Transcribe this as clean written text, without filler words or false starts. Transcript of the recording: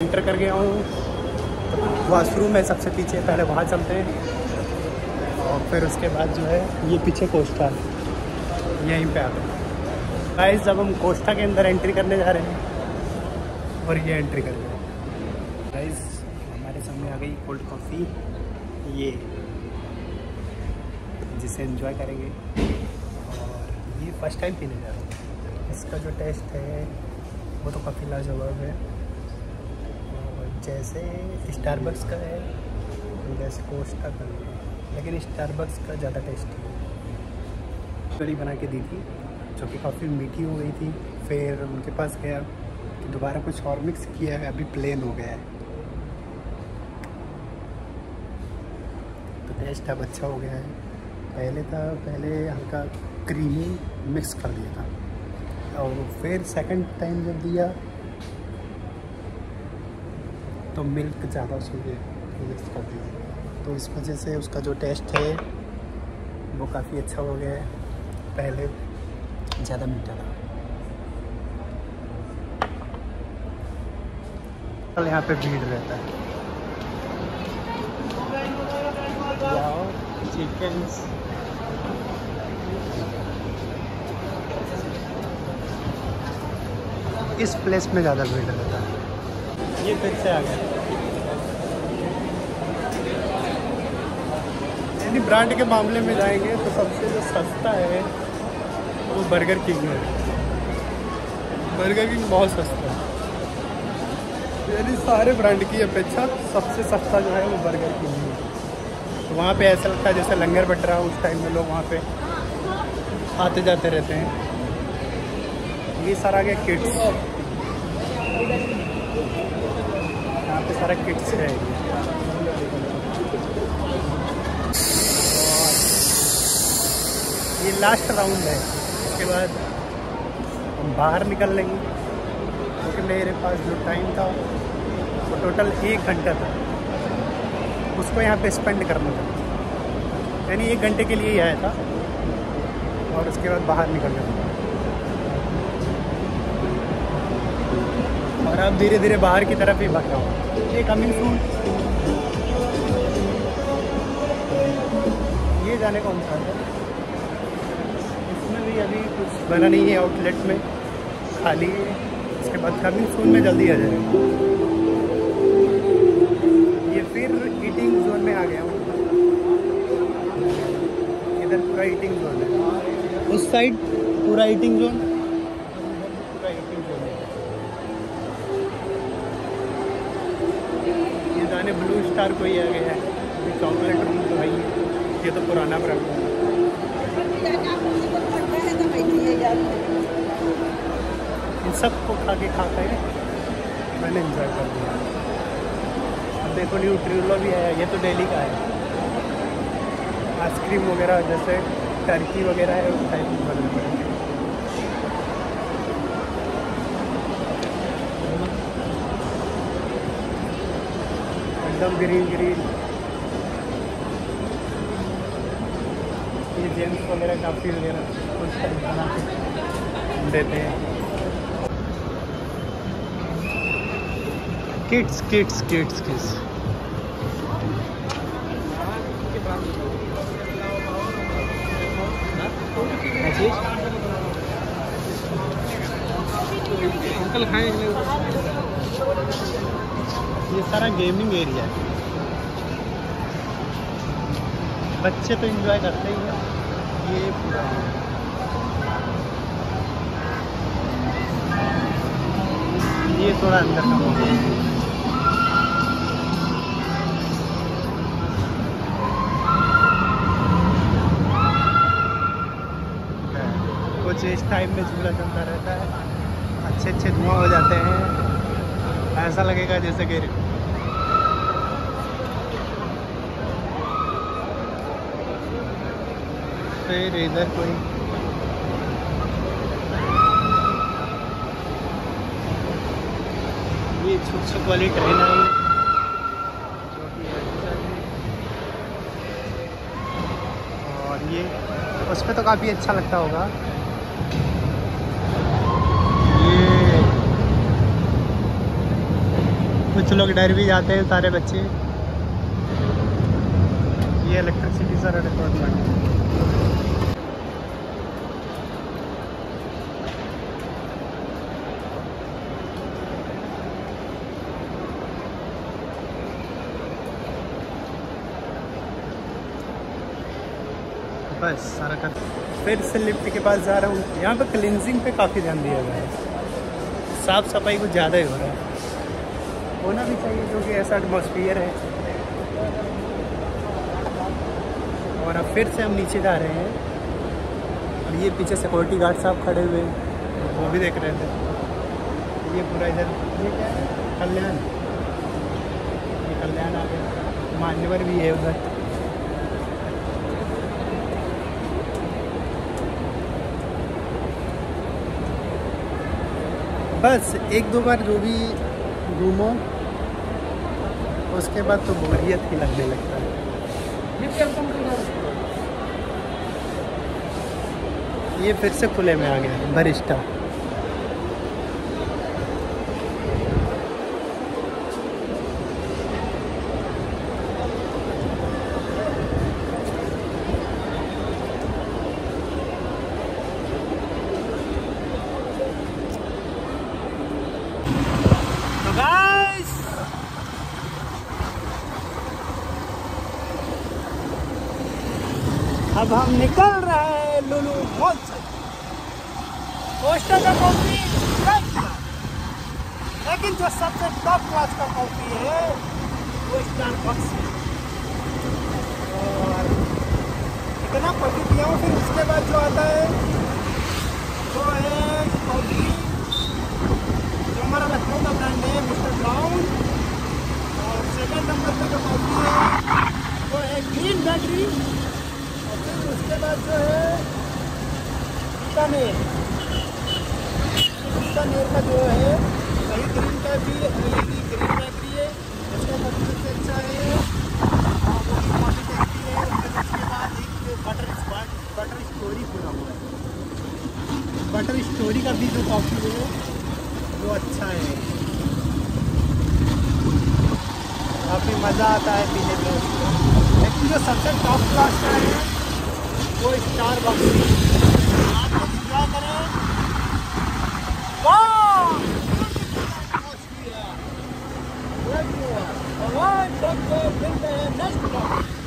Enter कर गया हूँ। वॉशरूम है सबसे पीछे, पहले वहाँ चलते हैं और फिर उसके बाद जो है ये पीछे कोस्टा यहीं पे आते हैं। गाइस जब हम कोस्टा के अंदर एंट्री करने जा रहे हैं और ये एंट्री कर गए। गाइस हमारे सामने आ गई कोल्ड कॉफ़ी, ये जिसे एंजॉय करेंगे और ये फर्स्ट टाइम पीने जा रहे हैं। इसका जो टेस्ट है वो तो काफ़ी लाजवाब है, और जैसे स्टारबक्स का है जैसे कोस्टा का है, लेकिन स्टारबक्स का ज़्यादा टेस्टी है। कड़ी बना के दी थी जो कि काफ़ी मीठी हो गई थी। फिर उनके पास गया कि दोबारा कुछ और मिक्स किया है, अभी प्लेन हो गया है, तो टेस्ट अब अच्छा हो गया है। पहले हल्का क्रीमी मिक्स कर दिया था, और फिर सेकंड टाइम जब दिया तो मिल्क ज़्यादा उसमें मिक्स कर दिया, तो इस वजह से उसका जो टेस्ट है वो काफ़ी अच्छा हो गया है। पहले ज़्यादा मीठा था। कल यहाँ पे भीड़ रहता है। चिकन्स इस प्लेस में ज़्यादा भीड़ रहता है। ये फिर से आ गया। यानी ब्रांड के मामले में जाएंगे तो सबसे जो सस्ता है वो बर्गर किंग है। बर्गर किंग बहुत सस्ता है, यानी सारे ब्रांड की अपेक्षा सबसे सस्ता जो है वो बर्गर किंग है। तो वहाँ पे ऐसा लगता है जैसे लंगर बट रहा, उस टाइम में लोग वहाँ पे आते जाते रहते हैं। ये सारा क्या किड्स, यहाँ पे सारा किड्स है। ये लास्ट राउंड है, उसके बाद हम बाहर निकल लेंगे, क्योंकि मेरे पास जो टाइम था वो टोटल 1 घंटा था, उसको यहाँ पे स्पेंड करना था। यानी 1 घंटे के लिए ही आया था और उसके बाद बाहर निकल गया। और अब धीरे धीरे बाहर की तरफ ही भाग रहा हूँ। ये कमिंग सून, ये जाने कौन सा है, इसमें भी अभी कुछ बना नहीं है, आउटलेट में खाली है। उसके बाद कमिंग सून में जल्दी आ जाएगा। ये फिर ईटिंग जोन में आ गया हूँ। इधर पूरा ईटिंग जोन है, उस साइड पूरा ईटिंग जोन, पूरा ईटिंग जोन है। ये जाने ब्लू स्टार कोई आ गया है, अभी चॉकलेट रूम तो भाई ये तो पुराना ब्रांड है। इन सबको खा के मैंने एंजॉय कर दिया। अब देखो न्यूट्रियोला भी है, ये तो डेली का है। आइसक्रीम वगैरह जैसे टर्की वगैरह है उस टाइप में बने पड़े। एकदम ग्रीन ग्रीन। ये जेम्स वगैरह काफ़ी वगैरह कुछ टाइप बना के देते हैं। Kids kids kids kids uncle खाएंगे। ये सारा गेमिंग एरिया है, बच्चे तो एंजॉय करते ही हैं। ये पूरा ये थोड़ा अंदर का हो गया। कुछ इस टाइम में झूला चलता रहता है, अच्छे अच्छे धुआं हो जाते हैं, ऐसा लगेगा जैसे कि फिर इधर कोई ये छुक वाली ट्रेन आई जो कि और ये उस पर तो काफ़ी अच्छा लगता होगा। ये कुछ लोग डर भी जाते हैं सारे बच्चे। ये इलेक्ट्रिसिटी सारा डिपार्टमेंट। बस सारा कर फिर से लिफ्ट के पास जा रहा हूँ। यहाँ पे क्लिनजिंग पे काफ़ी ध्यान दिया गया है, साफ़ सफाई कुछ ज़्यादा ही हो रहा है, होना भी चाहिए क्योंकि ऐसा एटमॉस्फियर है। और अब फिर से हम नीचे जा रहे हैं और ये पीछे सिक्योरिटी गार्ड साहब खड़े हुए हैं, वो भी देख रहे थे। ये पूरा इधर ये क्या है, कल्याण, ये कल्याण आ गया, मान्यवर भी है उधर। बस एक दो बार जो भी घूमो उसके बाद तो बोरियत ही लगने लगता है। ये फिर से खुले में आ गया बरिस्टा। अब हम निकल रहे हैं लुलु मॉल से। पोस्टर का कॉफी लेकिन जो सबसे टॉप क्लास का कॉफी है वो स्टारबक्स है। और इतना कॉफी पिया हूँ, फिर उसके बाद जो आता है वो है कॉफी जो हमारा लखनऊ का ब्रांड है मिस्टर ब्राउन। और सेकंड नंबर पे जो कॉफी है वो है ग्रीन बैटरी। उसके बाद जो है बीकानेर का जो है वही ग्रीन कैफी ग्रीन बैटरी है, उसका सबसे अच्छा है और वही कॉफी टेस्टी है। उसके बाद एक बटर स्टोरी पूरा हुआ है, बटर स्टोरी का भी जो कॉफ़ी है वो अच्छा है, काफ़ी मज़ा आता है पीने में उसको। लेकिन जो सबसे टॉप क्लास का है वो स्टारबक्स आप लोग इंजॉय करें। वाह!